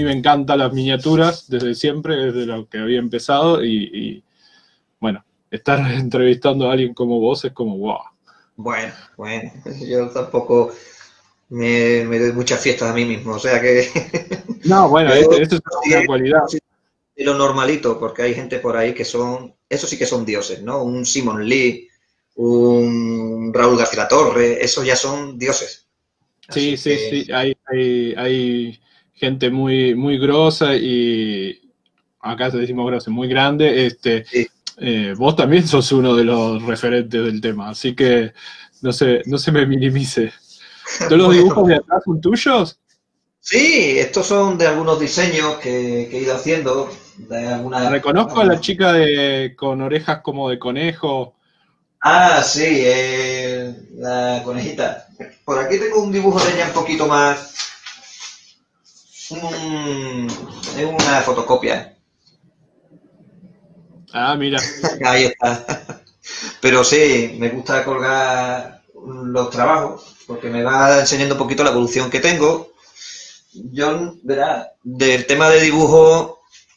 mí me encantan las miniaturas desde siempre, desde lo que había empezado bueno, estar entrevistando a alguien como vos es como wow. Bueno, yo tampoco me doy muchas fiestas a mí mismo, o sea que No, bueno, yo esto es una cualidad. de lo normalito, porque hay gente por ahí que son, eso sí que son dioses, ¿no? Un Simon Lee, un Raúl García Torre, esos ya son dioses. Sí, Así sí, que sí, hay gente muy, muy grosa y acá te decimos grosa, muy grande. sí. Vos también sos uno de los referentes del tema, así que no se me minimice. ¿Todos los Bueno, dibujos de atrás son tuyos? sí, estos son de algunos diseños que he ido haciendo, de algunas, Reconozco a bueno, la chica con orejas como de conejo. ah, sí, la conejita. Por aquí tengo un dibujo de ella un poquito más, es una fotocopia. Ah, mira. Ahí está. Pero sí, me gusta colgar los trabajos, porque me va enseñando un poquito la evolución que tengo. Yo, verá, del tema de dibujo,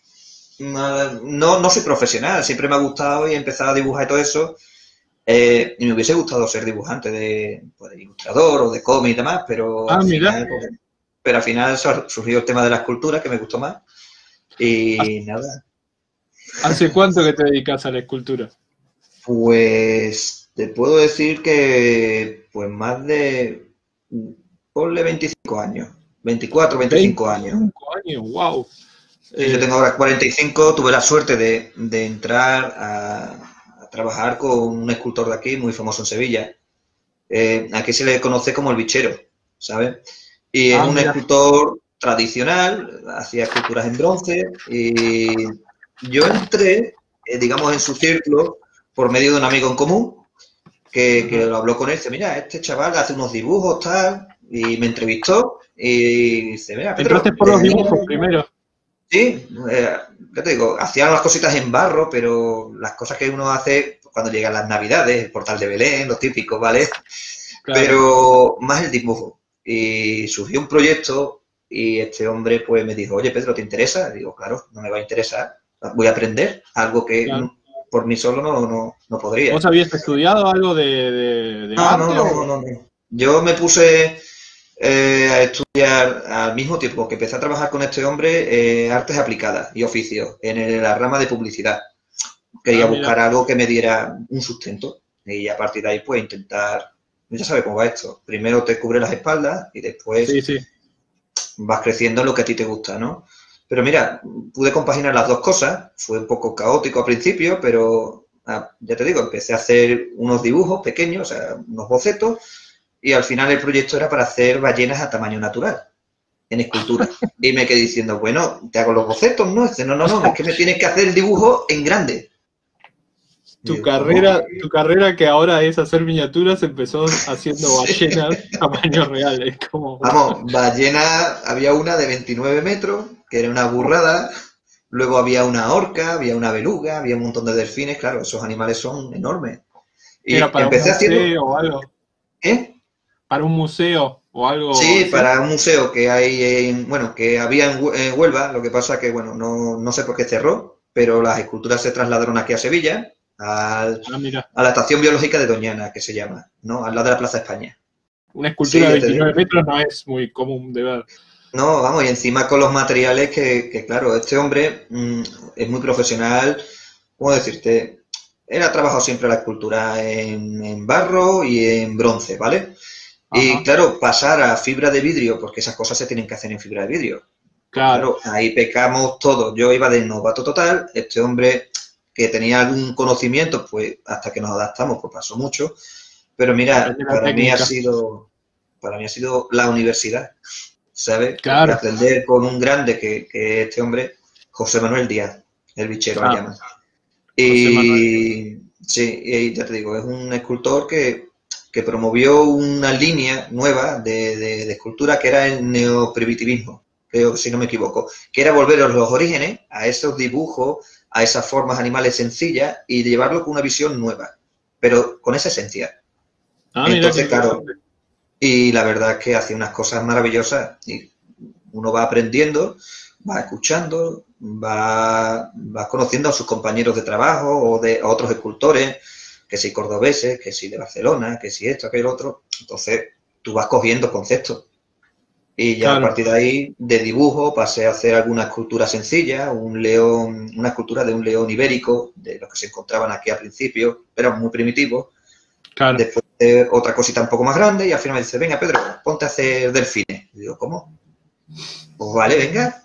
no soy profesional, siempre me ha gustado y he empezado a dibujar y todo eso. Y me hubiese gustado ser dibujante pues, de ilustrador o de cómic y demás, Ah, mira. pero al final surgió el tema de la escultura, que me gustó más. Y nada, ¿Hace cuánto que te dedicas a la escultura? pues te puedo decir que pues más de, ponle 25 años, 24, 25 años. 25 años, wow. Sí, yo tengo ahora 45, tuve la suerte de entrar a trabajar con un escultor de aquí, muy famoso en Sevilla. Aquí se le conoce como el bichero, ¿sabes? Y es Ah, un mira. escultor tradicional, hacía esculturas en bronce y yo entré, digamos, en su círculo por medio de un amigo en común que lo habló con él, dice, mira, este chaval hace unos dibujos, tal, y me entrevistó y dice, mira, Entraste Pedro, por los dibujos primero. sí, ya te digo, hacía las cositas en barro, pero las cosas que uno hace cuando llegan las navidades, el portal de Belén, lo típico, ¿vale? Claro. Pero más el dibujo. Y surgió un proyecto y este hombre pues me dijo, oye Pedro, ¿te interesa? Y digo, claro, no me va a interesar, voy a aprender algo que Claro. por mí solo no podría. ¿Vos habías estudiado algo de arte o...? No. Yo me puse a estudiar al mismo tiempo que empecé a trabajar con este hombre artes aplicadas y oficios en la rama de publicidad. Ah, Quería mira. buscar algo que me diera un sustento y a partir de ahí pues intentar, ya sabes cómo va esto, primero te cubre las espaldas y después Sí, sí. vas creciendo en lo que a ti te gusta, ¿no? Pero mira, pude compaginar las dos cosas, fue un poco caótico al principio, pero ya te digo, empecé a hacer unos dibujos pequeños, o sea, unos bocetos, y al final el proyecto era para hacer ballenas a tamaño natural, en escultura. Y me quedé diciendo, bueno, te hago los bocetos, ¿no? Dice, no, es que me tienes que hacer el dibujo en grande. Y digo, ¿cómo? Tu carrera que ahora es hacer miniaturas empezó haciendo Sí. ballenas tamaño real. Es como, wow. Vamos, ballena, había una de 29 metros, que era una burrada, luego había una orca, había una beluga, había un montón de delfines, claro, esos animales son enormes. ¿Era Y para un empecé haciendo, museo o algo? ¿qué? ¿Para un museo o algo Sí, así? para un museo que hay, bueno, que había en Huelva, lo que pasa que, bueno, no sé por qué cerró, pero las esculturas se trasladaron aquí a Sevilla, Ah, mira. a la estación biológica de Doñana, que se llama, ¿no? Al lado de la Plaza España. Una Sí, escultura de ya te 29 digo. metros no es muy común de ver. No, vamos, y encima con los materiales claro, este hombre es muy profesional, ¿cómo decirte? Él ha trabajado siempre la escultura en barro y en bronce, ¿vale? Y Ajá. claro, pasar a fibra de vidrio, porque esas cosas se tienen que hacer en fibra de vidrio. Pues Claro. claro, ahí pecamos todos. Yo iba de novato total, este hombre que tenía algún conocimiento, pues hasta que nos adaptamos, pues pasó mucho. Pero mira, Aprender la técnica. para mí ha sido la universidad, ¿sabes? Porque Claro. aprender con un grande que este hombre, José Manuel Díaz, el bichero le Ah, llaman. José Manuel. Y sí, y ya te digo, es un escultor que promovió una línea nueva de escultura que era el neoprimitivismo, creo que si no me equivoco, que era volver a los orígenes, a esos dibujos, a esas formas animales sencillas y llevarlo con una visión nueva, pero con esa esencia. Ah, mira qué Entonces, claro, interesante. y la verdad es que hace unas cosas maravillosas y uno va aprendiendo. vas escuchando, vas conociendo a sus compañeros de trabajo o a otros escultores, que si cordobeses, que si de Barcelona, que si esto, que el otro. Entonces, tú vas cogiendo conceptos. Y ya a Claro, partir de ahí, de dibujo, pasé a hacer alguna escultura sencilla, un león, una escultura de un león ibérico, de los que se encontraban aquí al principio, eran muy primitivos. claro. Después otra cosita un poco más grande y al final me dice, venga Pedro, ponte a hacer delfines. Y digo, ¿cómo? Pues vale, venga.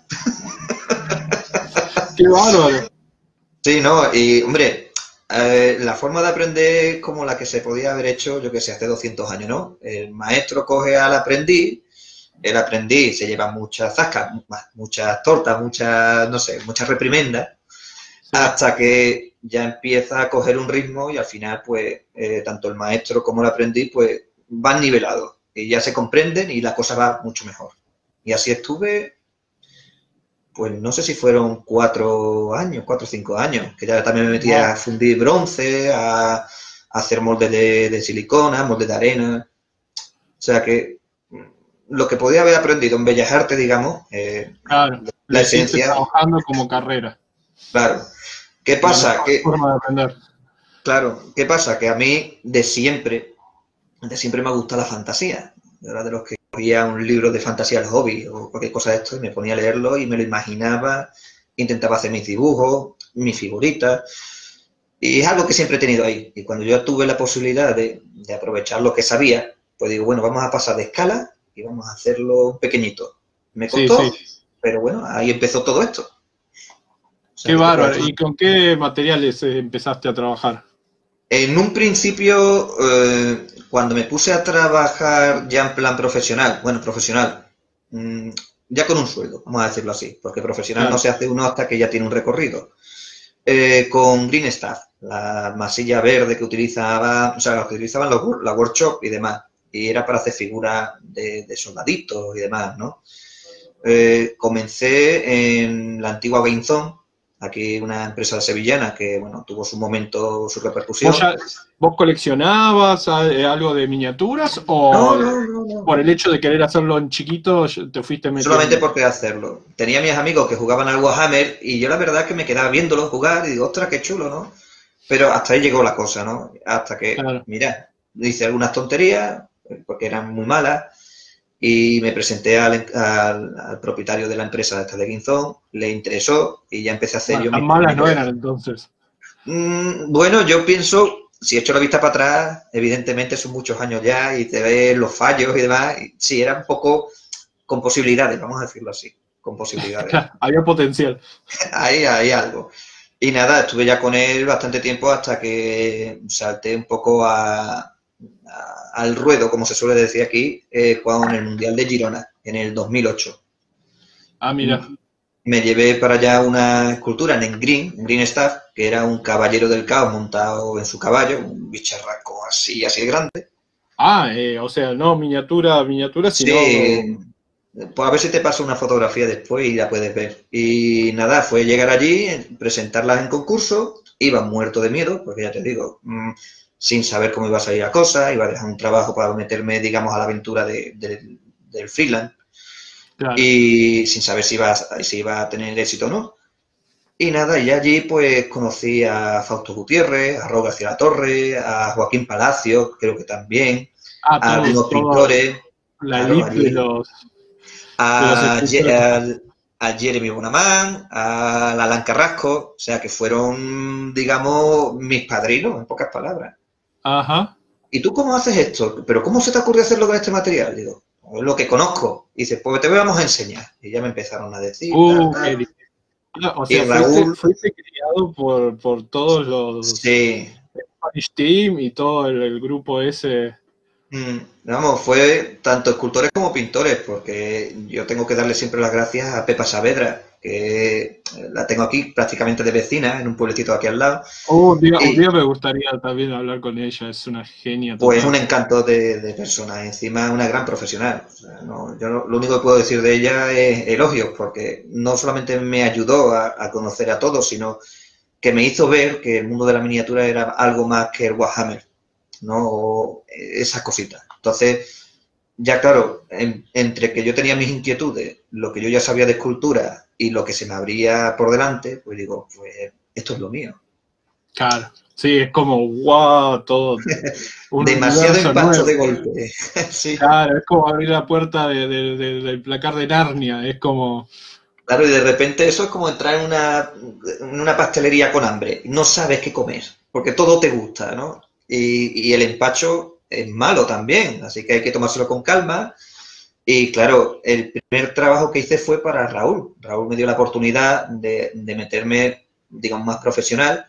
¡Qué bárbaro! Sí, no, y hombre, la forma de aprender es como la que se podía haber hecho, yo que sé, hace 200 años, ¿no? El maestro coge al aprendiz, el aprendiz se lleva muchas zascas, muchas tortas, muchas, no sé, muchas reprimendas, Sí, hasta que ya empieza a coger un ritmo y al final, pues, tanto el maestro como el aprendiz, pues, van nivelados y ya se comprenden y la cosa va mucho mejor. Y así estuve, pues, no sé si fueron 4 años, 4 o 5 años, que ya también me metí wow. a fundir bronce, a hacer moldes de silicona, moldes de arena. O sea que lo que podía haber aprendido en Bellas Artes, digamos, Claro, lo la hiciste esencia, trabajando como carrera. claro. ¿Qué La pasa? mejor Que forma de aprender. Claro, ¿qué pasa? Que a mí de siempre me ha gustado la fantasía. Yo era de los que cogía un libro de fantasía al hobby o cualquier cosa de esto y me ponía a leerlo y me lo imaginaba, intentaba hacer mis dibujos, mis figuritas. Y es algo que siempre he tenido ahí. Y cuando yo tuve la posibilidad de aprovechar lo que sabía, pues digo, bueno, vamos a pasar de escala y vamos a hacerlo pequeñito. Me Sí, costó, sí. pero bueno, ahí empezó todo esto. O sea, Qué ¿qué te puedo bárbaro. decir? ¿Y con qué materiales empezaste a trabajar? En un principio, cuando me puse a trabajar ya en plan profesional, bueno, profesional, mm, ya con un sueldo, vamos a decirlo así, porque profesional no Claro. se hace uno hasta que ya tiene un recorrido. Con Green Staff, la masilla verde que utilizaba, o sea, la que utilizaban la workshop y demás, y era para hacer figuras de soldaditos y demás, ¿no? Comencé en la antigua Gainzón, aquí una empresa sevillana que, bueno, tuvo su momento, su ¿Vos, repercusión. ya, vos coleccionabas algo de miniaturas No, o no, no, no. por el hecho de querer hacerlo en chiquito te fuiste Solamente metiendo? porque hacerlo. Tenía mis amigos que jugaban al Warhammer y yo la verdad es que me quedaba viéndolos jugar y digo, ostras, qué chulo, ¿no? Pero hasta ahí llegó la cosa, ¿no? Hasta que, Claro. mira, hice algunas tonterías, porque eran muy malas, y me presenté al propietario de la empresa esta de Guinzón, le interesó y ya empecé a hacer Bueno, yo tan mis malas no primeros. eran entonces. Bueno, yo pienso, si echo la vista para atrás, evidentemente son muchos años ya y te ves los fallos y demás, y sí, era un poco con posibilidades, vamos a decirlo así, con posibilidades. Claro, había potencial. Ahí hay algo. Y nada, estuve ya con él bastante tiempo hasta que salté un poco al ruedo, como se suele decir aquí, con el Mundial de Girona, en el 2008. Ah, mira. Me llevé para allá una escultura en Green Staff, que era un caballero del caos montado en su caballo, un bicharraco así, así de grande. Ah, o sea, no miniatura, miniatura, sino... Sí, pues a ver si te paso una fotografía después y la puedes ver. Y nada, fue llegar allí, presentarlas en concurso, iba muerto de miedo, porque ya te digo, sin saber cómo iba a salir la cosa, iba a dejar un trabajo para meterme, digamos, a la aventura del freelance Claro. y sin saber si iba a tener éxito o no. Y nada, y allí pues conocí a Fausto Gutiérrez, a Raúl García La Torre, a Joaquín Palacio, creo que también, Ah, a todos, algunos todos, pintores, la claro, elite allí de los a, escritores. a Jeremy Bonamán, a Alan Carrasco, o sea que fueron, digamos, mis padrinos, en pocas palabras. Ajá. ¿Y tú cómo haces esto? ¿Pero cómo se te ocurre hacerlo con este material? Digo, "Pues lo que conozco". Y dice, pues te vamos a enseñar. Y ya me empezaron a decir, tal, Qué tal. lindo. Ah, o Y sea, Raúl, fuiste criado por todos los sí, Spanish Team y todo el grupo ese. vamos, fue tanto escultores como pintores, porque yo tengo que darle siempre las gracias a Pepa Saavedra, que la tengo aquí prácticamente de vecina, en un pueblecito aquí al lado. Un Y día me gustaría también hablar con ella, es una genia pues un total. encanto de persona, encima una gran profesional. O sea, yo lo único que puedo decir de ella es elogios, porque no solamente me ayudó a conocer a todos, sino que me hizo ver que el mundo de la miniatura era algo más que el Warhammer, ¿no? O esas cositas. Entonces, ya claro, entre que yo tenía mis inquietudes, lo que yo ya sabía de escultura y lo que se me abría por delante, pues digo, pues esto es lo mío. Claro, sí, es como, wow, todo un Demasiado universo impacto nuevo. de golpe. Sí. Claro, es como abrir la puerta del placar de Narnia, es como, Claro, y de repente eso es como entrar en una pastelería con hambre. No sabes qué comer, porque todo te gusta, ¿no? Y el empacho es malo también, así que hay que tomárselo con calma. Y claro, el primer trabajo que hice fue para Raúl. Raúl me dio la oportunidad de meterme, digamos, más profesional.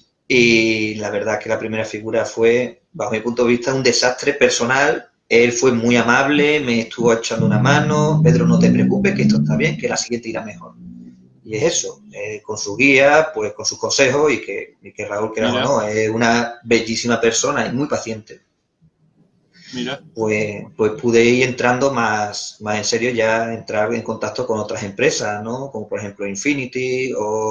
Y la verdad que la primera figura fue, bajo mi punto de vista, un desastre personal. Él fue muy amable, me estuvo echando una mano. Pedro, no te preocupes, que esto está bien, que la siguiente irá mejor. Y es eso, con su guía, pues con sus consejos y que Raúl, que o mira, no, es una bellísima persona y muy paciente. mira, Pues pude ir entrando más en serio, ya entrar en contacto con otras empresas, ¿no? Como por ejemplo Infinity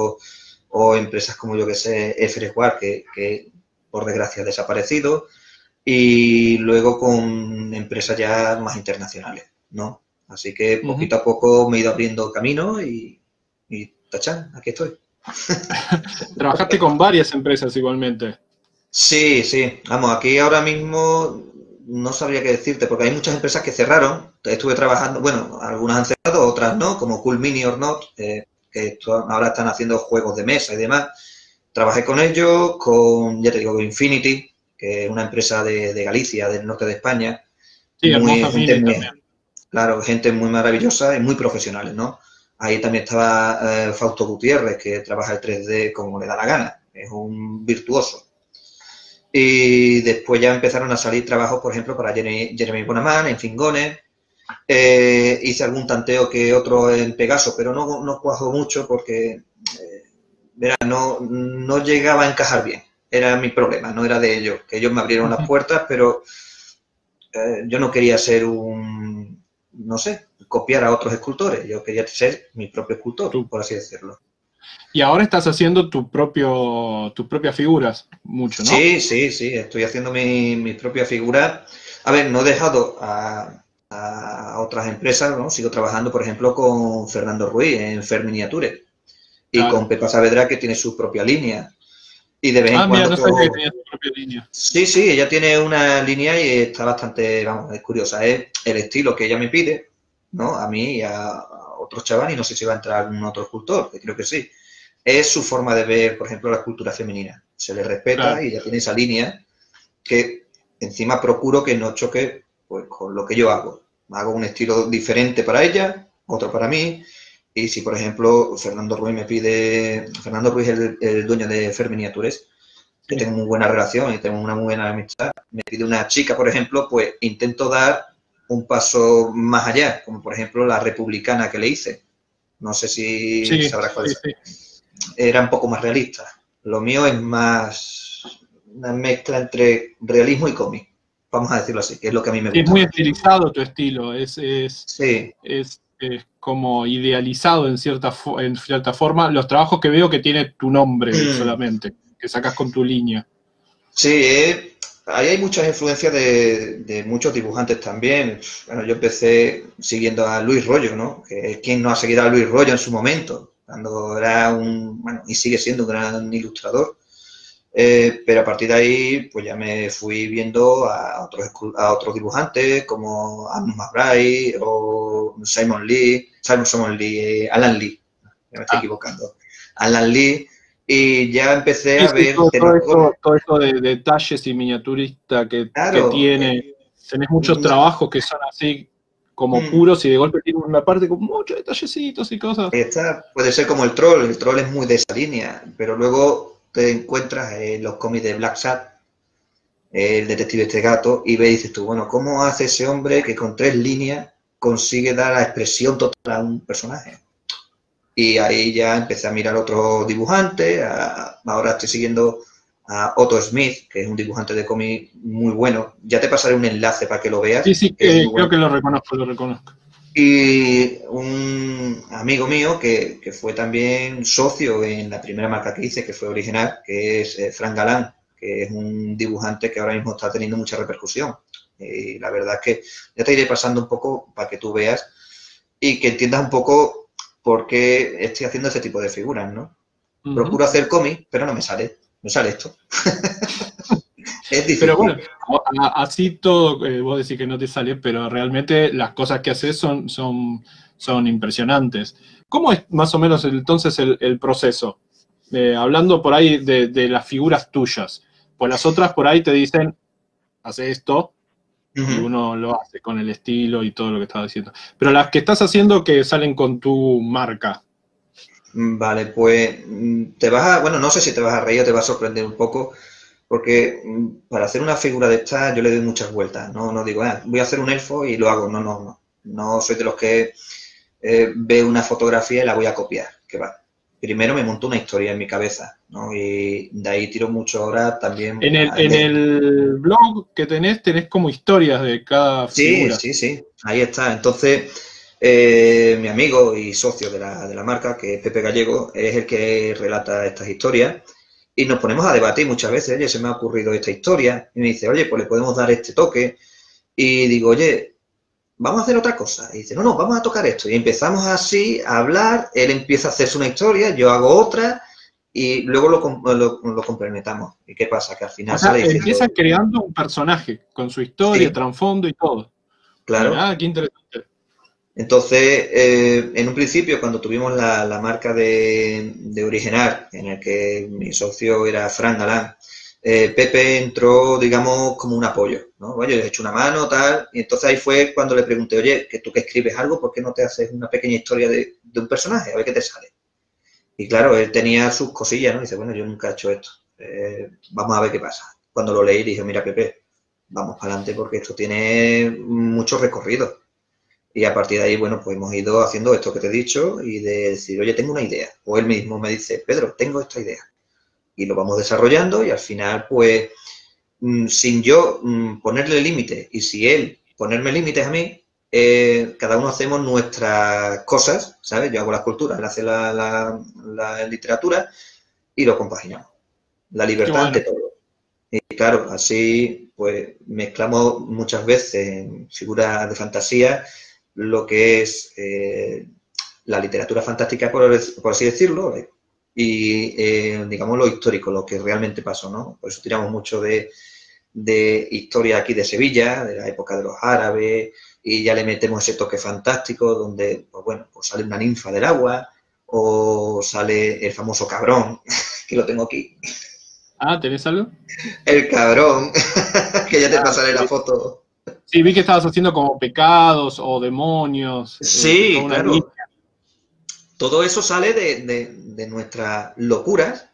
o empresas como yo que sé, F-Square, que por desgracia ha desaparecido, y luego con empresas ya más internacionales, ¿no? Así que ujú. poquito a poco me he ido abriendo camino y tachán, aquí estoy. Trabajaste con varias empresas igualmente. Sí, sí. Vamos, aquí ahora mismo no sabría qué decirte, porque hay muchas empresas que cerraron. Estuve trabajando, bueno, algunas han cerrado, otras no, como Cool Mini or Not, ahora están haciendo juegos de mesa y demás. Trabajé con ellos, ya te digo, con Infinity, que es una empresa de Galicia, del norte de España. Sí, hermosa Gente Mini muy, también. claro, gente muy maravillosa y muy profesionales, ¿no? Ahí también estaba Fausto Gutiérrez, que trabaja el 3D como le da la gana. Es un virtuoso. Y después ya empezaron a salir trabajos, por ejemplo, para Jeremy Bonamán, en Fingones. Hice algún tanteo que otro en Pegaso, pero no cuajo mucho porque verá, no llegaba a encajar bien. Era mi problema, no era de ellos. Que ellos me abrieron las puertas, pero yo no quería ser no sé, copiar a otros escultores. Yo quería ser mi propio escultor, Tu- por así decirlo. y ahora estás haciendo tus propias figuras, mucho, ¿no? Sí, sí, sí, estoy haciendo mis propias figuras. A ver, no he dejado a otras empresas, ¿no? Sigo trabajando, por ejemplo, con Fernando Ruiz en Fer Miniature y Claro. con Pepa Saavedra, que tiene su propia línea. Y de vez en Ah, mira, cuando no sabía que con... tenías tu propia línea. Sí, sí, ella tiene una línea y está bastante, vamos, es curiosa. Es el estilo que ella me pide, ¿no? A mí y a otros chavales, y no sé si va a entrar algún otro escultor, que creo que sí. Es su forma de ver, por ejemplo, la escultura femenina. Se le respeta Claro. y ella tiene esa línea que encima procuro que no choque pues, con lo que yo hago. Hago un estilo diferente para ella, otro para mí. Y si, por ejemplo, Fernando Ruiz es el dueño de Fer Miniatures, que Sí. tengo muy buena relación y tengo una muy buena amistad, me pide una chica, por ejemplo, pues intento dar un paso más allá, como por ejemplo la republicana que le hice. No sé si Sí, sabrás cuál sí, es. sí. Era un poco más realista. Lo mío es más una mezcla entre realismo y cómic, vamos a decirlo así, que es lo que a mí me Sí, es gusta muy más. estilizado tu estilo, Sí, es como idealizado en cierta forma. Los trabajos que veo que tiene tu nombre solamente, que sacas con tu línea. sí, ahí hay muchas influencias de muchos dibujantes también. Bueno, yo empecé siguiendo a Luis Rollo, ¿no? Que quien no ha seguido a Luis Rollo en su momento, cuando era bueno, y sigue siendo un gran ilustrador. Pero a partir de ahí, pues ya me fui viendo a otros dibujantes como Amos McBride o Simon Lee, Alan Lee, ya me estoy Ah, equivocando, Alan Lee, y ya empecé sí, a sí, ver temas cómics. todo eso de detalles y miniaturista que Claro, tiene. Tenés muchos no, trabajos que son así como mm, puros y de golpe tiene una parte con muchos detallecitos y cosas. esta puede ser como el troll es muy de esa línea, pero luego te encuentras en los cómics de Black Sat, el detective este gato, y ves y dices tú, bueno, ¿cómo hace ese hombre que con 3 líneas consigue dar la expresión total a un personaje? Y ahí ya empecé a mirar otros dibujantes, ahora estoy siguiendo a Otto Smith, que es un dibujante de cómic muy bueno. Ya te pasaré un enlace para que lo Sí, veas, sí, que es muy creo bueno. que lo reconozco, lo reconozco. Y un amigo mío que fue también socio en la primera marca que hice, que fue original, que es Frank Galán, que es un dibujante que ahora mismo está teniendo mucha repercusión. Y la verdad es que ya te iré pasando un poco para que tú veas y que entiendas un poco por qué estoy haciendo este tipo de figuras, ¿no? Procuro hacer cómic, pero no me sale esto. Es difícil. Pero bueno, así todo, vos decís que no te sale, pero realmente las cosas que haces son impresionantes. ¿Cómo es más o menos entonces el proceso? Hablando por ahí de las figuras tuyas, pues las otras por ahí te dicen, hace esto, y uno lo hace con el estilo y todo lo que estás diciendo. Pero las que estás haciendo que salen con tu marca. Vale, pues bueno, no sé si te vas a reír o te va a sorprender un poco, porque para hacer una figura de esta yo le doy muchas vueltas, no digo, voy a hacer un elfo y lo hago, no soy de los que ve una fotografía y la voy a copiar, que va. Primero me monto una historia en mi cabeza, ¿no? Y de ahí tiro mucho ahora también. En el blog que tenés como historias de cada figura. Sí, ahí está. Entonces, mi amigo y socio de la marca, que es Pepe Gallego, es el que relata estas historias y nos ponemos a debatir muchas veces. Oye, se me ha ocurrido esta historia y me dice, oye, pues le podemos dar este toque. Y digo, oye, vamos a hacer otra cosa. Y dice, no, vamos a tocar esto. Y empezamos así a hablar, él empieza a hacerse una historia, yo hago otra y luego lo complementamos. ¿Y qué pasa? Que al final sale diciendo... Empiezan creando un personaje con su historia, sí, trasfondo y todo. claro. Mirá, qué interesante. Entonces, en un principio, cuando tuvimos la marca de Originar, en el que mi socio era Fran Galán, Pepe entró, digamos, como un apoyo, ¿no? Oye, le he hecho una mano, tal, y entonces ahí fue cuando le pregunté, oye, que tú que escribes algo, ¿por qué no te haces una pequeña historia de un personaje? A ver qué te sale. Y claro, él tenía sus cosillas, ¿no? Y dice, bueno, yo nunca he hecho esto, vamos a ver qué pasa. Cuando lo leí dije, mira, Pepe, vamos para adelante porque esto tiene mucho recorrido. Y a partir de ahí, bueno, pues hemos ido haciendo esto que te he dicho y de decir, oye, tengo una idea. O él mismo me dice, Pedro, tengo esta idea. Y lo vamos desarrollando y al final, pues, sin yo ponerle límites y si él ponerme límites a mí, cada uno hacemos nuestras cosas, ¿sabes? Yo hago la escultura, él hace la literatura y lo compaginamos. La libertad ante todo. Y claro, así, pues, mezclamos muchas veces en figuras de fantasía lo que es la literatura fantástica, por así decirlo, y digamos lo histórico, lo que realmente pasó, ¿no? Por eso tiramos mucho de historia aquí de Sevilla, de la época de los árabes, y ya le metemos ese toque fantástico donde, pues bueno, pues sale una ninfa del agua, o sale el famoso cabrón, que lo tengo aquí. Ah, ¿tenés algo? El cabrón, que ya te pasaré la foto. Sí, vi que estabas haciendo como pecados o demonios. Sí, claro. Todo eso sale de nuestras locuras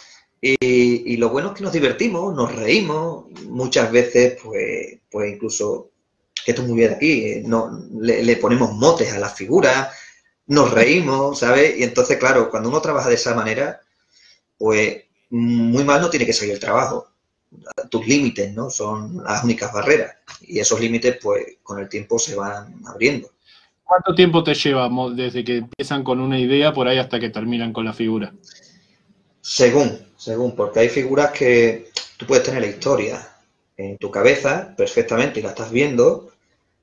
y lo bueno es que nos divertimos, nos reímos, muchas veces pues incluso, que esto es muy bien aquí, le ponemos motes a las figuras, nos reímos, ¿sabes? Y entonces, claro, cuando uno trabaja de esa manera, pues muy mal no tiene que salir el trabajo. Tus límites, ¿no? Son las únicas barreras y esos límites, pues, con el tiempo se van abriendo. ¿Cuánto tiempo te lleva desde que empiezan con una idea por ahí hasta que terminan con la figura? Según, porque hay figuras que tú puedes tener la historia en tu cabeza perfectamente y la estás viendo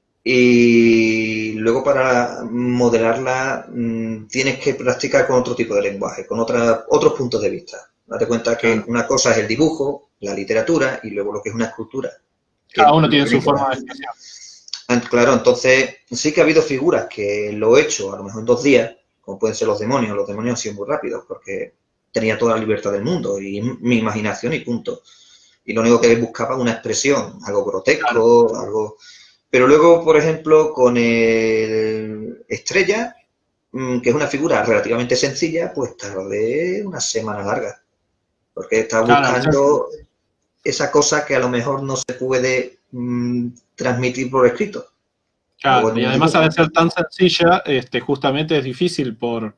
y luego para modelarla tienes que practicar con otro tipo de lenguaje, con otros puntos de vista. Date cuenta que una cosa es el dibujo, la literatura y luego lo que es una escultura. Cada uno tiene su forma de expresión. Claro, entonces sí que ha habido figuras que lo he hecho a lo mejor en 2 días, como pueden ser los demonios. Los demonios han sido muy rápidos porque tenía toda la libertad del mundo y mi imaginación y punto. Y lo único que buscaba una expresión, algo grotesco, algo... Pero luego, por ejemplo, con el Estrella, que es una figura relativamente sencilla, pues tardé una semana larga. Porque estaba buscando esa cosa que a lo mejor no se puede transmitir por escrito. Claro, y además al ser tan sencilla, justamente es difícil por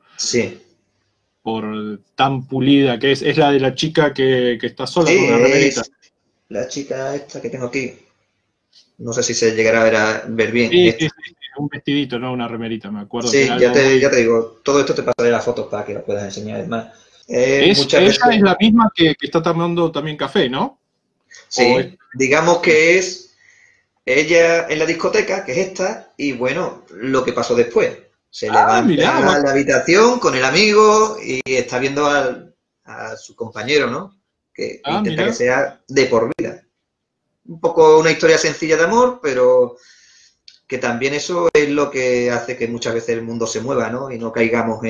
tan pulida que es la de la chica que está sola con una remerita. La chica esta que tengo aquí. No sé si se llegará a ver bien. Sí, un vestidito, no una remerita, me acuerdo. Sí, ya te digo, todo esto te pasaré las fotos para que las puedas enseñar. Además, ella es la misma que está tomando también café, ¿no? Sí, digamos que es ella en la discoteca, que es esta, y bueno, lo que pasó después. Se Ah, levanta mirá, a la habitación con el amigo y está viendo a su compañero, ¿no? Que intenta que mirá. sea de por vida. Un poco una historia sencilla de amor, pero que también eso es lo que hace que muchas veces el mundo se mueva, ¿no? Y no caigamos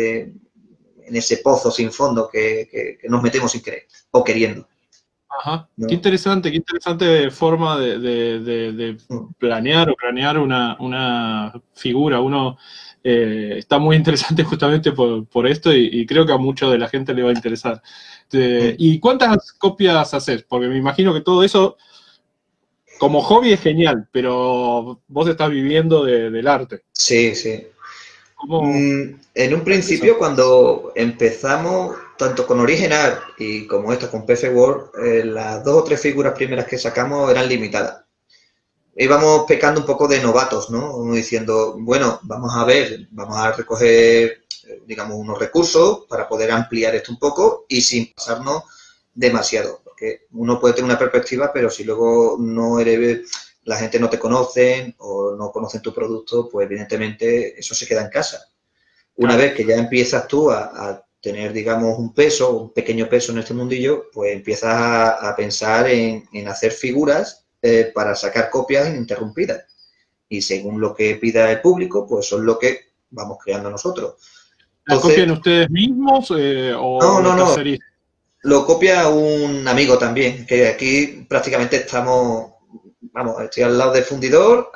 en ese pozo sin fondo que nos metemos sin querer o queriendo, Ajá. ¿no? Qué interesante forma de Mm. planear o cranear una figura. Uno está muy interesante justamente por esto y creo que a mucha de la gente le va a interesar. Mm. ¿Y cuántas copias haces? Porque me imagino que todo eso como hobby es genial, pero vos estás viviendo del arte. Sí, sí. ¿Cómo En un es eso? principio, cuando empezamos, tanto con Original y como esto con PC World, las 2 o 3 figuras primeras que sacamos eran limitadas. Íbamos pecando un poco de novatos, ¿no? Como diciendo, bueno, vamos a ver, vamos a recoger, digamos, unos recursos para poder ampliar esto un poco y sin pasarnos demasiado. Porque uno puede tener una perspectiva, pero si luego no eres, la gente no te conoce o no conocen tu producto, pues evidentemente eso se queda en casa. Una Claro. vez que ya empiezas tú a tener, digamos, un peso, un pequeño peso en este mundillo, pues empiezas a pensar en hacer figuras para sacar copias ininterrumpidas. Y según lo que pida el público, pues son lo que vamos creando nosotros. ¿La copian Entonces, ustedes mismos o no, lo no, no, tercerizan? lo copia un amigo también, que aquí prácticamente estamos, vamos, estoy al lado del fundidor,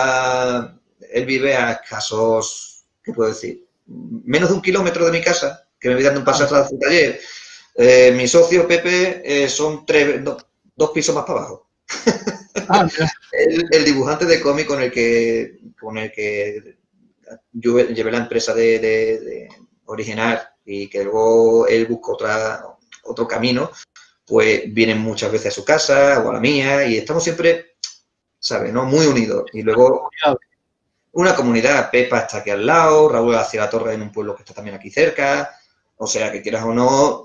él vive a escasos, ¿qué puedo decir? Menos de 1 kilómetro de mi casa, que me voy dando un Ah, paseo hasta su taller. Mi socio Pepe son 2 pisos más para abajo. mirá. El dibujante de cómic con el que yo llevé la empresa de original y que luego él buscó otro camino, pues vienen muchas veces a su casa o a la mía y estamos siempre, ¿sabes? ¿No? Muy unidos. Y luego una comunidad, Pepa está aquí al lado, Raúl hacia la torre en un pueblo que está también aquí cerca, o sea, que quieras o no,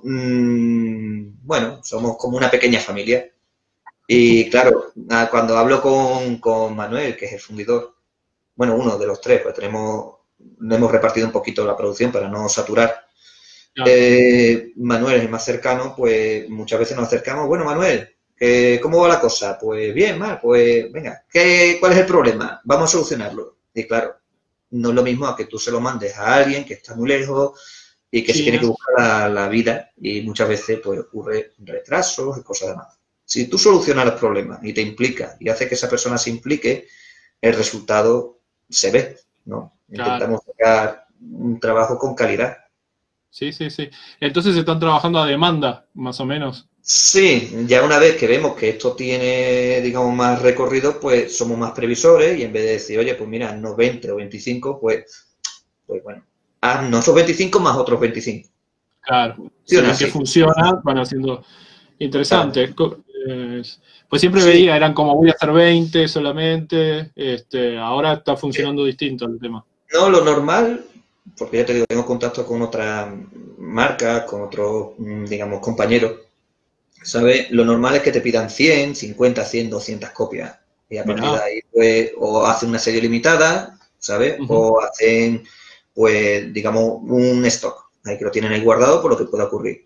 bueno, somos como una pequeña familia. Y claro, cuando hablo con Manuel, que es el fundidor, bueno, uno de los tres, pues hemos repartido un poquito la producción para no saturar. Claro. Manuel es el más cercano, pues muchas veces nos acercamos. Bueno, Manuel, ¿cómo va la cosa? Pues bien, mal, pues venga, ¿cuál es el problema? Vamos a solucionarlo. Y claro, no es lo mismo a que tú se lo mandes a alguien que está muy lejos y que se tiene que China. buscar la vida y muchas veces pues ocurre retrasos y cosas demás. Si tú solucionas los problemas y te implicas y haces que esa persona se implique, el resultado se ve, ¿no? Claro. Intentamos sacar un trabajo con calidad. Sí, sí, sí. Entonces están trabajando a demanda, más o menos. Sí, ya una vez que vemos que esto tiene, digamos, más recorrido, pues somos más previsores y en vez de decir, oye, pues mira, no 20 o 25, pues bueno, haznos 25 más otros 25. Claro. Si Funciona ven que así. funciona, van haciendo Claro. interesante. Pues siempre Sí, veía, eran como voy a hacer 20 solamente. Ahora está funcionando distinto el tema. no, lo normal, porque ya te digo, tengo contacto con otras marcas, con otros, digamos, compañeros, ¿sabes? Lo normal es que te pidan 100, 50, 100, 200 copias. Y a partir de Mirá. ahí, pues, o hacen una serie limitada, ¿sabes? Ujú. O hacen, pues, digamos, un stock. Ahí que lo tienen ahí guardado por lo que pueda ocurrir.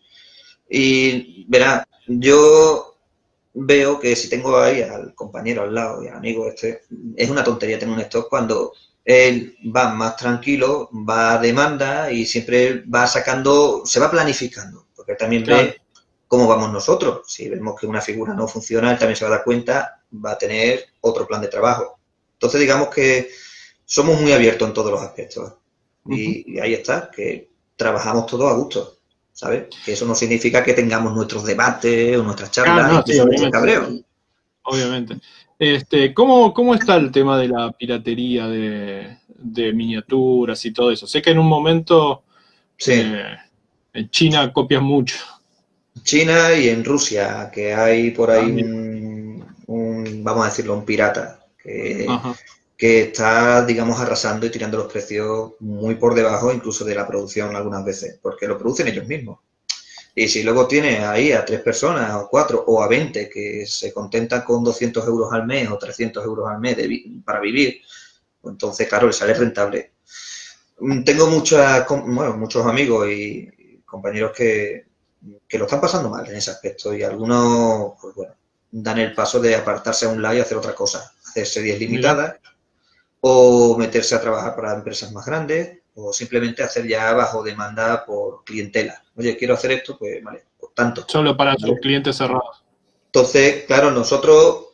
Y verá, yo veo que si tengo ahí al compañero al lado y al amigo es una tontería tener un stock cuando él va más tranquilo, va a demanda y siempre va sacando, se va planificando, porque él también Claro. ve cómo vamos nosotros. Si vemos que una figura no funciona, él también se va a dar cuenta, va a tener otro plan de trabajo. Entonces digamos que somos muy abiertos en todos los aspectos. Ujú. Y ahí está, que trabajamos todos a gusto, ¿sabes? Que eso no significa que tengamos nuestros debates o nuestras Claro, charlas, no, sí, incluso nuestros obviamente. cabreos. Obviamente. ¿Cómo está el tema de la piratería de miniaturas y todo eso? Sé que en un momento Sí, eh, en China copian mucho. China y en Rusia, que hay por Ah, ahí mira. vamos a decirlo, un pirata Ajá. que está, digamos, arrasando y tirando los precios muy por debajo incluso de la producción algunas veces, porque lo producen ellos mismos. Y si luego tienes ahí a 3 personas, o 4, o a 20 que se contentan con 200 euros al mes o 300 euros al mes para vivir, pues entonces, claro, les sale rentable. Tengo muchos amigos y compañeros que lo están pasando mal en ese aspecto y algunos, pues bueno, dan el paso de apartarse a un lado y hacer otra cosa, hacer series Mira, limitadas o meterse a trabajar para empresas más grandes o simplemente hacer ya bajo demanda por clientela. Oye, quiero hacer esto, pues vale, por tanto. solo para sus ¿Vale? clientes cerrados. Entonces, claro, nosotros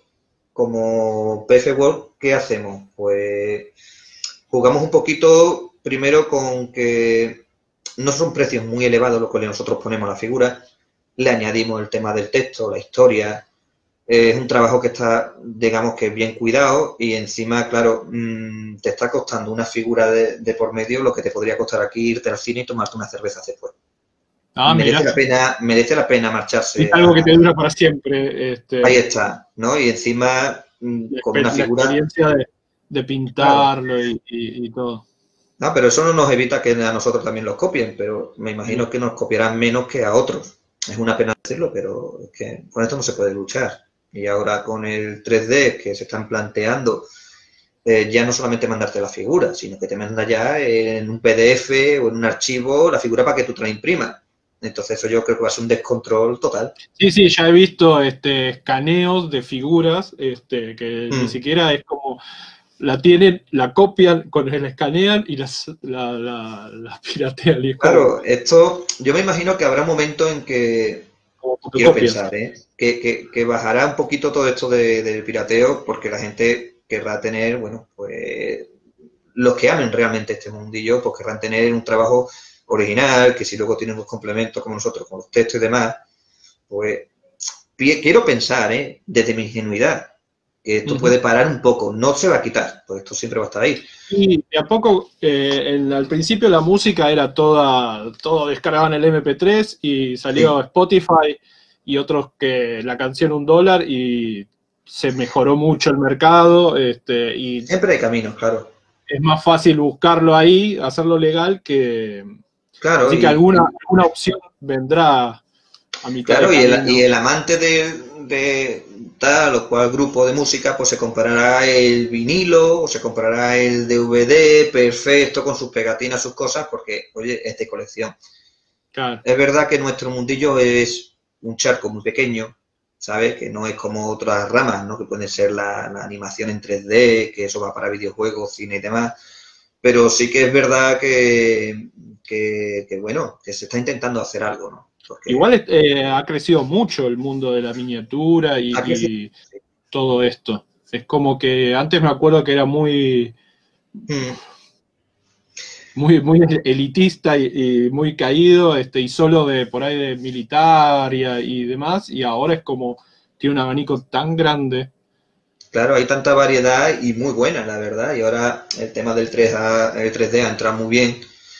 como PF World, ¿qué hacemos? Pues jugamos un poquito primero con que no son precios muy elevados los que nosotros ponemos a la figura, le añadimos el tema del texto, la historia, es un trabajo que está, digamos que bien cuidado y encima, claro, te está costando una figura de por medio lo que te podría costar aquí irte al cine y tomarte una cerveza después. Ah, mira, Merece la pena es marcharse algo que te dura para siempre, ahí está, ¿no? Y encima con una la figura. experiencia de Claro. pintarlo y todo. No, pero eso no nos evita que a nosotros también los copien, pero me imagino que nos copiarán menos que a otros. Es una pena decirlo, pero es que con esto no se puede luchar. Y ahora con el 3D que se están planteando, ya no solamente mandarte la figura, sino que te manda ya en un PDF o en un archivo la figura para que tú te la imprimas. Entonces eso yo creo que va a ser un descontrol total. Sí, sí, ya he visto escaneos de figuras que ni Mm. siquiera es como la tienen, la copian, con el escanean y las piratean. Y es Claro, esto, yo me imagino que habrá un momento en que, como quiero fotocopias. pensar, ¿eh? Que bajará un poquito todo esto del pirateo porque la gente querrá tener, bueno, pues los que amen realmente este mundillo, pues querrán tener un trabajo original, que si luego tienen los complementos como nosotros, con los textos y demás, pues quiero pensar, ¿eh? Desde mi ingenuidad, que esto Ujú. puede parar un poco, no se va a quitar, pues esto siempre va a estar ahí. Y de a poco, al principio la música era todo descargaban el MP3 y salió Sí, Spotify y otros que la canción $1 y se mejoró mucho el mercado, y siempre hay caminos, claro. es más fácil buscarlo ahí, hacerlo legal Claro, así que alguna opción vendrá a mitad de claro, y camino. el amante de tal o cual grupo de música, pues se comprará el vinilo o se comprará el DVD perfecto con sus pegatinas, sus cosas, porque, oye, es de colección. Claro. Es verdad que nuestro mundillo es un charco muy pequeño, ¿sabes? Que no es como otras ramas, ¿no? Que puede ser la animación en 3D, que eso va para videojuegos, cine y demás. Pero sí que es verdad que bueno, que se está intentando hacer algo, ¿no? Porque Igual ha crecido mucho el mundo de la miniatura ha crecido. y todo esto. Es como que antes me acuerdo que era Mm. muy elitista y muy caído, y solo de por ahí de militar y demás, y ahora es como tiene un abanico tan grande. Claro, hay tanta variedad y muy buena, la verdad. Y ahora el tema del 3D ha entrado muy bien.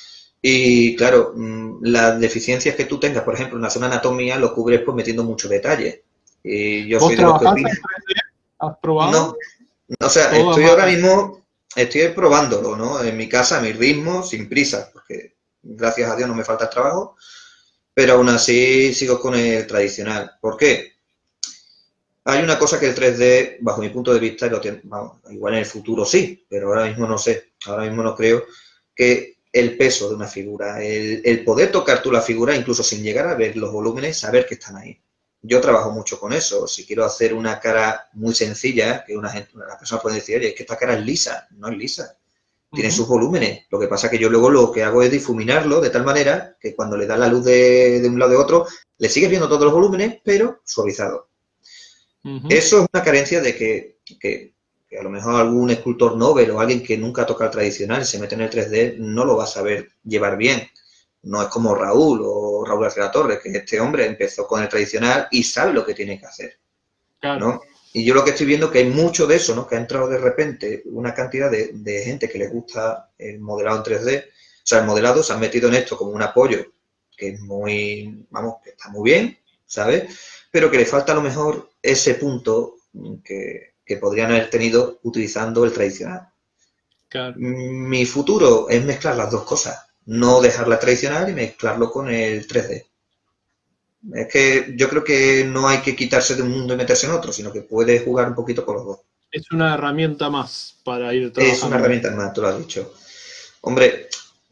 Y claro, las deficiencias que tú tengas, por ejemplo, en la zona anatomía, lo cubres pues metiendo mucho detalle. Y yo ¿Vos soy de los que trabajás opina. en 3D? ¿Has probado? No, o sea, Todo estoy más. ahora mismo, estoy probándolo, ¿no? En mi casa, a mi ritmo, sin prisa, porque gracias a Dios no me falta el trabajo, pero aún así sigo con el tradicional. ¿Por qué? Hay una cosa que el 3D, bajo mi punto de vista, vamos, igual en el futuro sí, pero ahora mismo no sé, ahora mismo no creo que el peso de una figura, el poder tocar tú la figura, incluso sin llegar a ver los volúmenes, saber que están ahí. Yo trabajo mucho con eso. Si quiero hacer una cara muy sencilla, que una persona puede decir, oye, es que esta cara es lisa, no es lisa, tiene Ujú, sus volúmenes. Lo que pasa es que yo luego lo que hago es difuminarlo de tal manera que cuando le da la luz de un lado de otro, le sigues viendo todos los volúmenes, pero suavizado. ujú. Eso es una carencia de que a lo mejor algún escultor novel o alguien que nunca toca el tradicional y se mete en el 3D no lo va a saber llevar bien. No es como Raúl o Raúl García Torres, que este hombre empezó con el tradicional y sabe lo que tiene que hacer, Claro. ¿no? Y yo lo que estoy viendo es que hay mucho de eso, ¿no? Que ha entrado de repente una cantidad de gente que le gusta el modelado en 3D. O sea, el modelado se han metido en esto como un apoyo que es muy, vamos, que está muy bien, ¿sabes? Pero que le falta a lo mejor ese punto que podrían haber tenido utilizando el tradicional. Claro. Mi futuro es mezclar las dos cosas, no dejarla tradicional y mezclarlo con el 3D. Es que yo creo que no hay que quitarse de un mundo y meterse en otro, sino que puedes jugar un poquito con los dos. Es una herramienta más para ir Es una trabajando. herramienta más, tú lo has dicho. Hombre,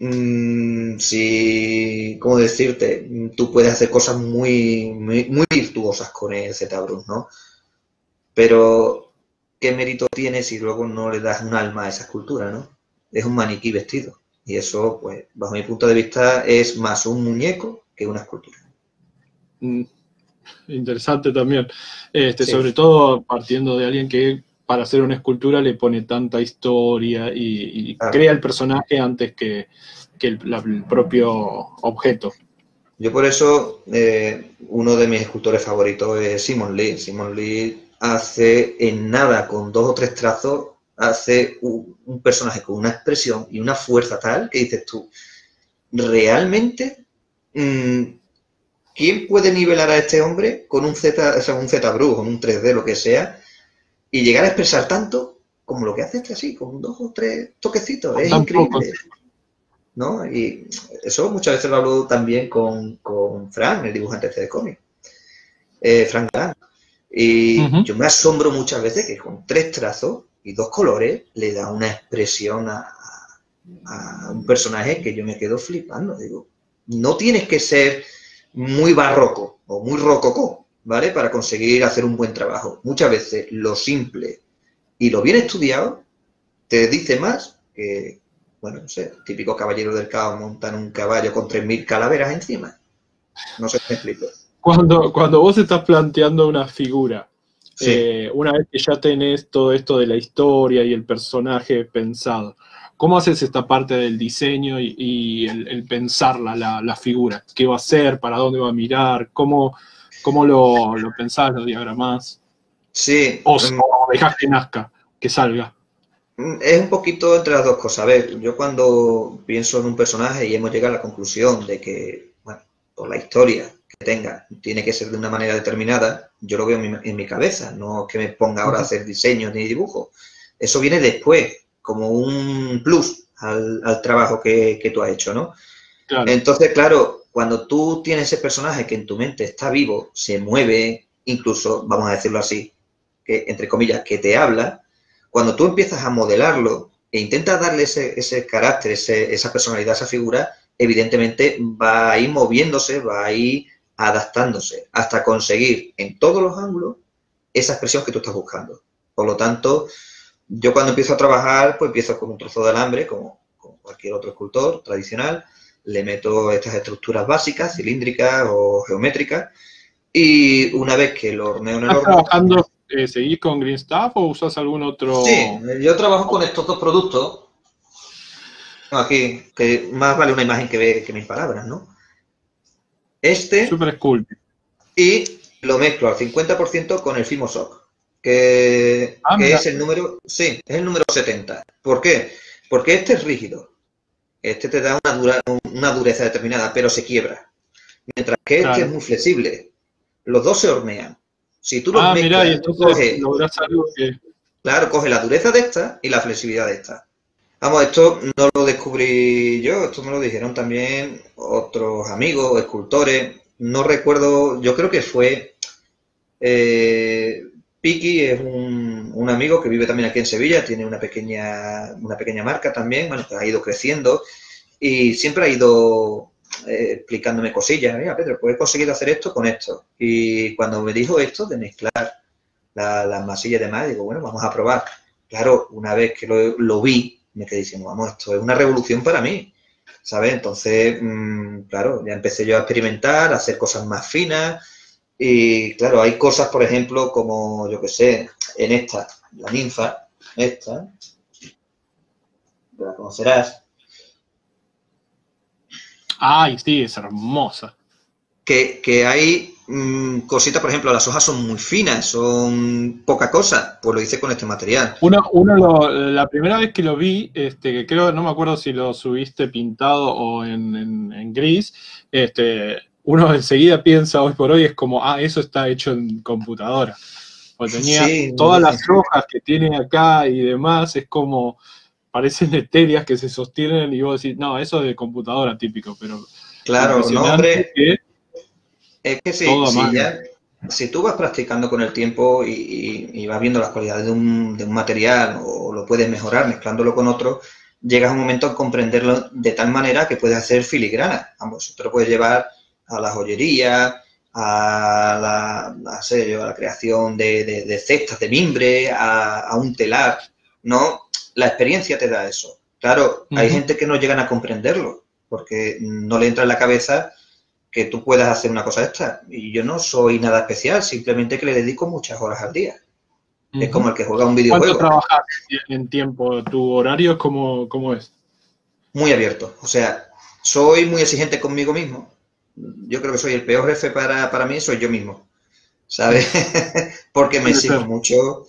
si, ¿cómo decirte? Tú puedes hacer cosas muy virtuosas con el ZBrush, ¿no? Pero, ¿qué mérito tiene si luego no le das un alma a esa escultura, ¿no? Es un maniquí vestido. Y eso, pues, bajo mi punto de vista, es más un muñeco que una escultura. Mm, Interesante también. Sí, Sobre todo partiendo de alguien que para hacer una escultura le pone tanta historia y claro. crea el personaje antes que el propio objeto. Yo por eso, uno de mis escultores favoritos es Simon Lee. Simon Lee hace en nada, con 2 o 3 trazos, hace un personaje con una expresión y una fuerza tal que dices tú, realmente, ¿quién puede nivelar a este hombre con un Z, o sea, un ZBrush, con un 3D, lo que sea, y llegar a expresar tanto como lo que hace este así, con 2 o 3 toquecitos? Con Es tan poco. increíble, ¿no? Y eso muchas veces lo hablo también con Fran, el dibujante de cómic, Frank Galán. Y Ujú. yo me asombro muchas veces que con 3 trazos y 2 colores le da una expresión a un personaje que yo me quedo flipando. Digo, no tienes que ser muy barroco o muy rococó, ¿vale? Para conseguir hacer un buen trabajo. Muchas veces lo simple y lo bien estudiado te dice más que, bueno, no sé, típico caballero del caos montan un caballo con 3000 calaveras encima. No sé si me explico. Cuando vos estás planteando una figura, Sí. una vez que ya tenés todo esto de la historia y el personaje pensado, ¿cómo haces esta parte del diseño y el pensarla, la figura? ¿Qué va a hacer? ¿Para dónde va a mirar? ¿Cómo lo pensás, lo diagramás? Sí, O dejás que nazca, que salga. es un poquito entre las dos cosas. A ver, yo cuando pienso en un personaje y hemos llegado a la conclusión de que, bueno, por la historia que tenga, tiene que ser de una manera determinada, yo lo veo en mi cabeza, no que me ponga ahora a hacer diseños ni dibujos. Eso viene después, como un plus al trabajo que tú has hecho, ¿no? Claro. Entonces, claro, cuando tú tienes ese personaje que en tu mente está vivo, se mueve, incluso, vamos a decirlo así, que entre comillas, que te habla, cuando tú empiezas a modelarlo e intentas darle ese carácter, esa personalidad, esa figura, evidentemente va a ir moviéndose, va a ir adaptándose hasta conseguir en todos los ángulos esa expresión que tú estás buscando. Por lo tanto, yo cuando empiezo a trabajar, pues empiezo con un trozo de alambre, como cualquier otro escultor tradicional, le meto estas estructuras básicas, cilíndricas o geométricas, y una vez que lo horneo en el ¿Estás horno, trabajando, seguís con Green Stuff o usás algún sí, otro? yo trabajo con estos 2 productos, aquí, que más vale una imagen que mil palabras, ¿no? Este, Super Cool. y lo mezclo al 50% con el Fimosoc, que Mira, es el número, sí, es el número 70. ¿Por qué? Porque este es rígido, este te da una dureza determinada, pero se quiebra. Mientras que este es claro. muy flexible. Los dos se hornean. Si tú los Mirá, y mezclas, entonces coge, lográs algo que... claro, coge la dureza de esta y la flexibilidad de esta. Vamos, esto no lo descubrí yo, esto me lo dijeron también otros amigos, escultores. No recuerdo, yo creo que fue Piki, es un amigo que vive también aquí en Sevilla, tiene una pequeña marca también, bueno, que ha ido creciendo y siempre ha ido explicándome cosillas. Mira, Pedro, pues he conseguido hacer esto con esto. Y cuando me dijo esto de mezclar las masillas y demás, digo, bueno, vamos a probar. Claro, una vez que lo vi, me quedé diciendo, vamos, esto es una revolución para mí, ¿sabes? Entonces, claro, ya empecé yo a experimentar, a hacer cosas más finas. Y claro, hay cosas, por ejemplo, como, yo qué sé, en esta, la ninfa, esta, la conocerás, Ay, sí, es hermosa. que hay cositas, por ejemplo, las hojas son muy finas, son poca cosa, pues lo hice con este material. La primera vez que lo vi, que creo, no me acuerdo si lo subiste pintado o en gris, uno enseguida piensa hoy por hoy, es como, eso está hecho en computadora. Porque tenía Sí, todas las hojas que tiene acá y demás, es como, parecen etéreas que se sostienen y vos decís, no, eso es de computadora típico, pero lo claro, no, impresionante hombre, que... Es que sí, todo a sí, mano. ya, si tú vas practicando con el tiempo y vas viendo las cualidades de un material o lo puedes mejorar mezclándolo con otro, llegas a un momento a comprenderlo de tal manera que puedes hacer filigrana. Vamos, te lo puedes llevar a la joyería, a la creación de cestas de mimbre, a un telar, ¿no? La experiencia te da eso. Claro, hay Ujú. gente que no llegan a comprenderlo porque no le entra en la cabeza que tú puedas hacer una cosa extra. Y yo no soy nada especial, simplemente que le dedico muchas horas al día. Es como Ujú. el que juega un ¿Cuánto videojuego, trabajas en tiempo? ¿Tu horario cómo es? muy abierto. O sea, soy muy exigente conmigo mismo. Yo creo que soy el peor jefe para mí, soy yo mismo, ¿sabes? Porque me Suele exijo ser. mucho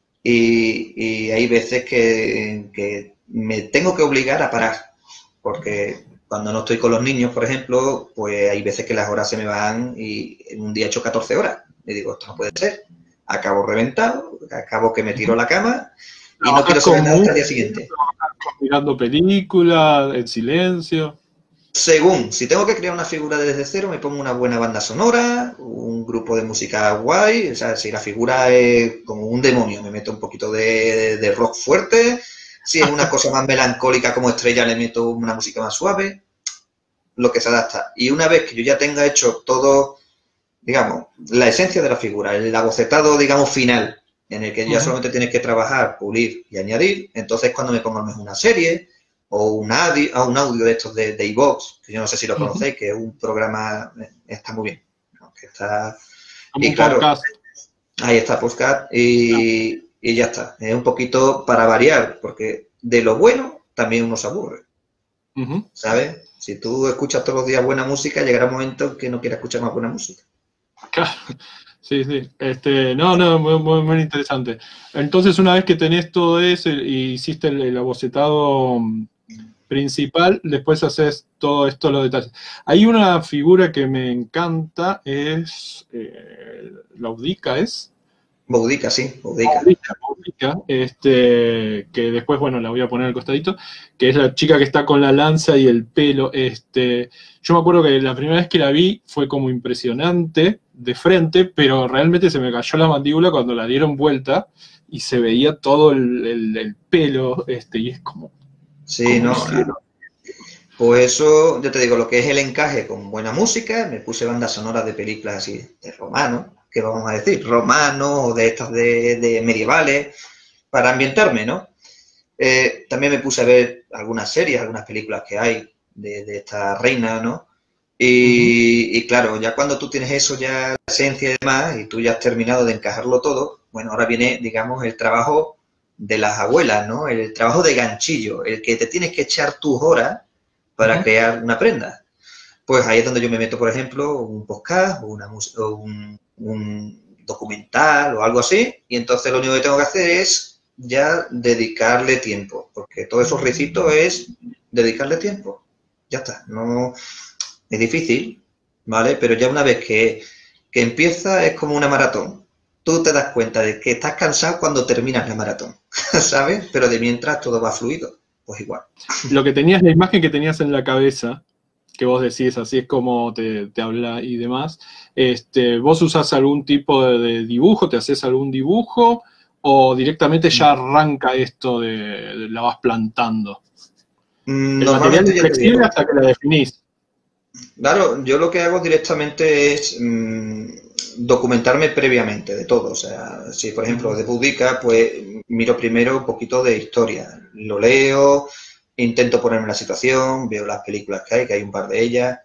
y hay veces que me tengo que obligar a parar. Porque cuando no estoy con los niños, por ejemplo, pues hay veces que las horas se me van y en un día he hecho 14 horas. Y digo, esto no puede ser. Acabo reventado, acabo que me tiro a Ujú. la cama y no ¿Trabajas quiero saber con nada hasta el música? día siguiente. ¿Trabajas mirando películas, en silencio? Según, si tengo que crear una figura desde cero, me pongo una buena banda sonora, un grupo de música guay, o sea, si la figura es como un demonio, me meto un poquito de rock fuerte, si es una cosa más melancólica como Estrella, le meto una música más suave, lo que se adapta. Y una vez que yo ya tenga hecho todo, digamos, la esencia de la figura, el abocetado, digamos, final, en el que ya Ujú. solamente tienes que trabajar, pulir y añadir, entonces cuando me pongo a lo mejor una serie o un audio de estos de iVoox, que yo no sé si lo Ujú. conocéis, que es un programa, está muy bien, ¿no? Que está, Como y un claro, podcast. ahí está Podcast Ah, y ya está. Es un poquito para variar, porque de lo bueno también uno se aburre. ujú. ¿Sabes? Si tú escuchas todos los días buena música, llegará un momento en que no quieras escuchar más buena música. Claro. Sí, sí. No, muy interesante. Entonces, una vez que tenés todo eso y hiciste el abocetado principal, después haces todo esto, los detalles. Hay una figura que me encanta, es Laudica, ¿es? Boudica, sí, Boudica. Boudica, que después, bueno, la voy a poner al costadito, que es la chica que está con la lanza y el pelo. Yo me acuerdo que la primera vez que la vi fue como impresionante de frente, pero realmente se me cayó la mandíbula cuando la dieron vuelta y se veía todo el pelo, y es como, Sí, ¿cómo no. hicieron? Pues eso, yo te digo, lo que es el encaje con buena música, me puse bandas sonoras de películas así, de romano, ¿qué vamos a decir? Romano o de estas de medievales, para ambientarme, ¿no? También me puse a ver algunas series, algunas películas que hay de esta reina, ¿no? Ujú. Y claro, ya cuando tú tienes eso, ya la esencia y demás, y tú ya has terminado de encajarlo todo, bueno, ahora viene, digamos, el trabajo de las abuelas, ¿no? El trabajo de ganchillo, el que te tienes que echar tus horas para Ujú. crear una prenda. Pues ahí es donde yo me meto, por ejemplo, un podcast o un documental o algo así, y entonces lo único que tengo que hacer es ya dedicarle tiempo, porque todos esos ricitos es dedicarle tiempo. Ya está, no es difícil, ¿vale? Pero ya una vez que empieza es como una maratón. Tú te das cuenta de que estás cansado cuando terminas la maratón, ¿sabes? Pero de mientras todo va fluido, pues igual. Lo que tenías, la imagen que tenías en la cabeza, que vos decís, así es como te habla y demás, ¿vos usás algún tipo de dibujo, te haces algún dibujo o directamente ya arranca esto de la vas plantando? El material Normalmente es ya te flexible digo, hasta que la definís. claro, yo lo que hago directamente es documentarme previamente de todo. O sea, si por ejemplo Ujú. de Boudica, pues miro primero un poquito de historia. Lo leo, intento ponerme en la situación, veo las películas que hay un par de ellas.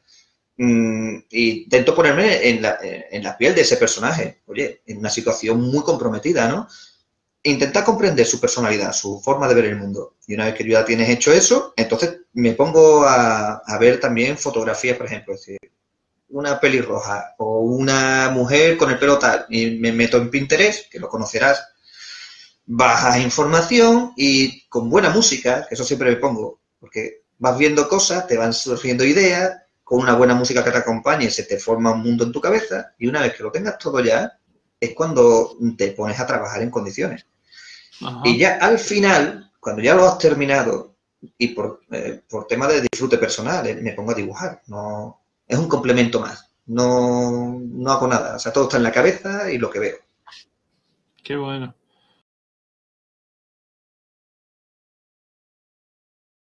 Y intento ponerme en la piel de ese personaje. Oye, en una situación muy comprometida, ¿no? Intenta comprender su personalidad, su forma de ver el mundo. Y una vez que ya tienes hecho eso, entonces me pongo a ver también fotografías, por ejemplo, es decir, una pelirroja o una mujer con el pelo tal, y me meto en Pinterest, que lo conocerás, bajas información y con buena música, que eso siempre me pongo, porque vas viendo cosas, te van surgiendo ideas, con una buena música que te acompañe, se te forma un mundo en tu cabeza, y una vez que lo tengas todo ya, es cuando te pones a trabajar en condiciones. Y Ajá. ya al final, cuando ya lo has terminado, y por tema de disfrute personal, me pongo a dibujar. No, es un complemento más. No hago nada, o sea, todo está en la cabeza y lo que veo. Qué bueno.